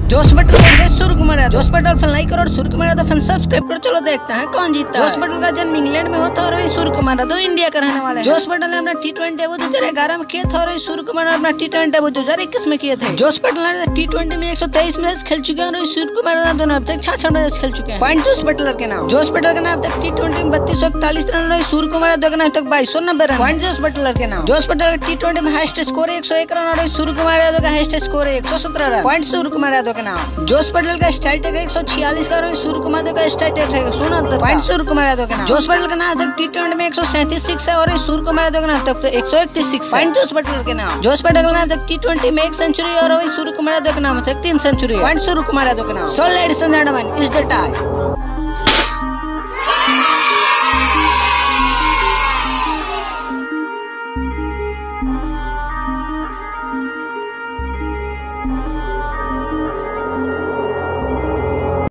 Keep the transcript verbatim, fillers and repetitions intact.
जोश Buttler versus Surya Kumar Yadav. Josh Buttler fan like करो और सूर्य कुमार यादव फैन सब्सक्राइब करो। चलो देखते हैं कौन जीतता है। जोश बटलर का जन्म इंग्लैंड में होता है और सूर्य कुमार यादव इंडिया का रहने वाले हैं। जोश बटलर ने अपना टी ट्वेंटी डेब्यू दो हजार ग्यारह में किया था और सूर्य कुमार ने अपना टी ट्वेंटी डेब्यू दो हजार इक्कीस में किए थे। जोश बटलर ने टी ट्वेंटी में एक सौ तेईस मैच खेल चुके हैं और सूर्य कुमार यादव दोनों अब तक छह मैच खेल चुके हैं। पॉइंट जोश बटलर के नाम। जोश बटलर के नाम तक टी ट्वेंटी में बत्तीस सौ इकतालीस रन और सूर्य कुमार यादव के नाम तक बाईस सौ नब्बे रन। पॉइंट जोश बटलर के नाम। जोश बटलर टी ट्वेंटी में हाईएस्ट स्कोर एक सौ एक रन और सूर्य कुमार यादव का हाईएस्ट स्कोर एक सौ सत्रह रन। पॉइंट सूर्य कुमार यादव के नाम। जोश बटलर का स्ट्राइक रेट एक सौ छियालीस का और सूर्य कुमार यादव का स्ट्राइक रेट है उनहत्तर। पॉइंट सूर्य कुमार यादव के नाम। जोश बटलर का नाम तक टी ट्वेंटी में एक सौ सैंतीस सिक्स है और सूर्य कुमार यादव का नाम तक एक सौ इकतीस सिक्स। पॉइंट जोश बटलर के नाम। जोश बटलर का नाम तक टी ट्वेंटी में एक सेंचुरी और सूर्य कुमार यादव के नाम तक तीन सेंचुरी। पॉइंट सूर्य कुमार यादव के नाम। So ladies and gentleman is the time.